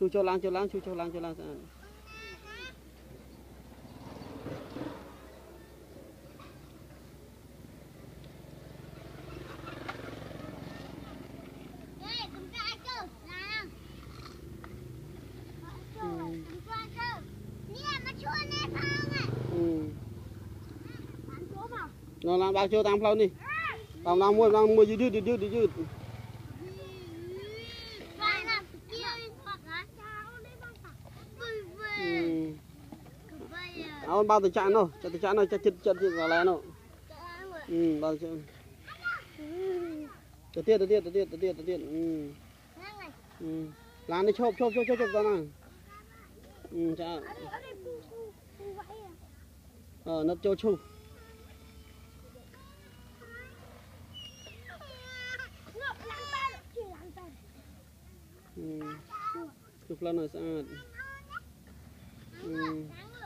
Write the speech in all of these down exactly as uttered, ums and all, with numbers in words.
chui cho lang cho lang chui cho lang cho lang nó làm bao nhiêu tăng phao đi tao làm mua làm mua dư dư dư dư dư áo bao từ chán đâu cho từ chán đâu cho chật chật là lẽ đâu ừ bao nhiêu từ tiết từ tiết từ tiết từ tiết từ tiết ừ ừ làm đi chộp chộp chộp chộp chộp ra nào ừ chả ờ nó cho chu ừ chụp lên rồi sao ừ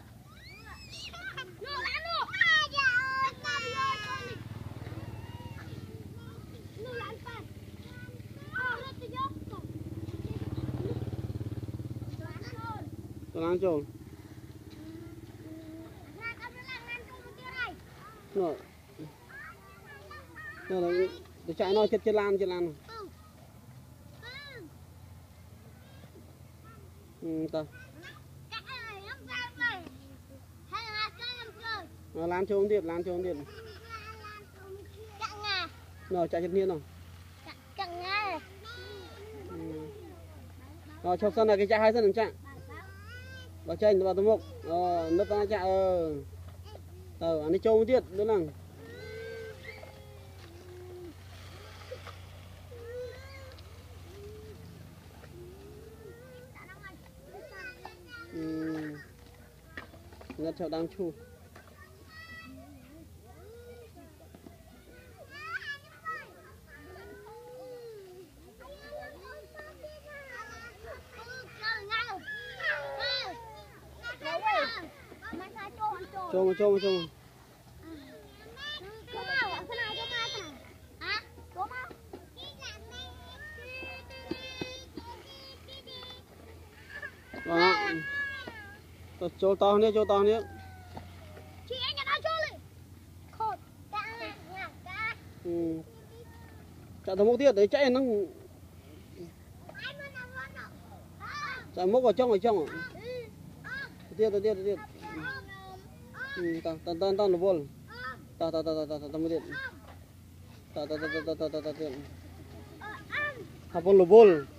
lang trồn rồi rồi để chạy nó chết chết lan chết lan ừ ta rồi lan trồn tiếp lan trồn tiếp rồi chạy chết niên rồi rồi chọc sân này cái chạy hai sân làm chạy vào trên vào tấm mục ờ nấp ra chạy ờ ờ anh đi trâu tiết nữa là ừ ngất chậu đang chu Chôm chôm chôm. Đó. Cho to nữa, cho to nữa. Ừ. Chạy thằng mốc tiết đấy chạy nó chạy mốc vào trong ở trong. Tiết tiết tiết tiết. Ừ, ta ta ta ta nó vol. Ta ta ta ta ta ta mới điện. Ta ta ta ta ta ta ta ta. Habol vol.